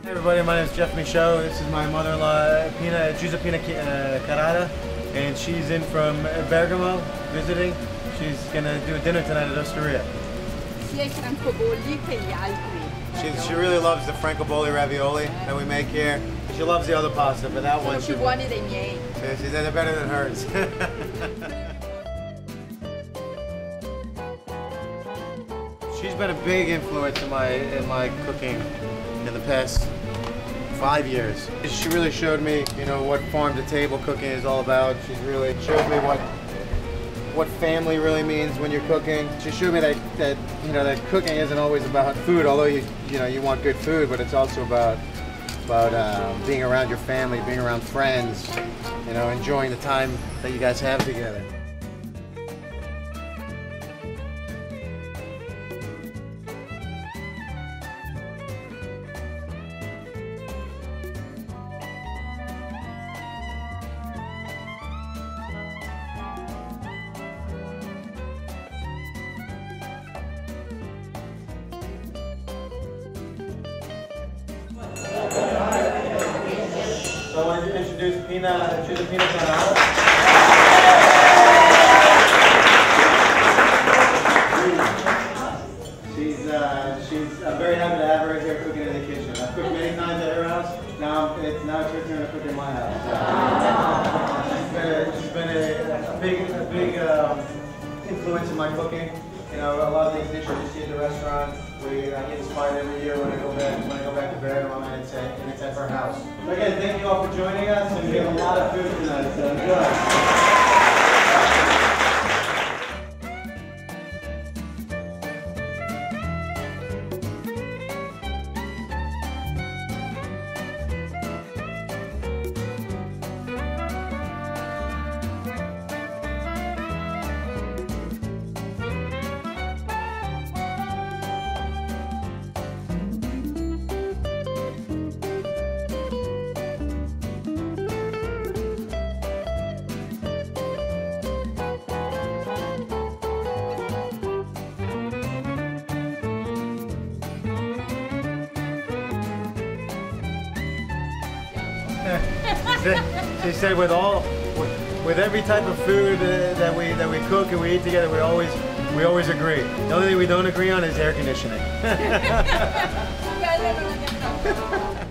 Hey everybody, my name is Jeff Michaud. This is my mother-in-law, Pina Carrara, and she's in from Bergamo visiting. She's gonna do a dinner tonight at Osteria. Sia I francobolli che gli altri. She really loves the francobolli ravioli that we make here. She loves the other pasta, but that one. Sono più buoni dei miei. She said they're better than hers. She's been a big influence in my cooking in the past 5 years. She really showed me, you know, what farm-to-table cooking is all about. She's really showed me what family really means when you're cooking. She showed me that you know that cooking isn't always about food, although you want good food, but it's also about being around your family, being around friends, you know, enjoying the time that you guys have together. So I wanted to introduce Pina Carrara. I'm very happy to have her here cooking in the kitchen. I've cooked many times at her house. Now it's her turn to cook in my house. She's been a big influence in my cooking. You know, a lot of these dishes you see at the restaurant, we get inspired every year when I go back to Bergamo, and it's at her house. So again, thank you all for joining us, and we have a lot of food tonight, so enjoy. She said with every type of food that we cook and we eat together, we always agree. The only thing we don't agree on is air conditioning.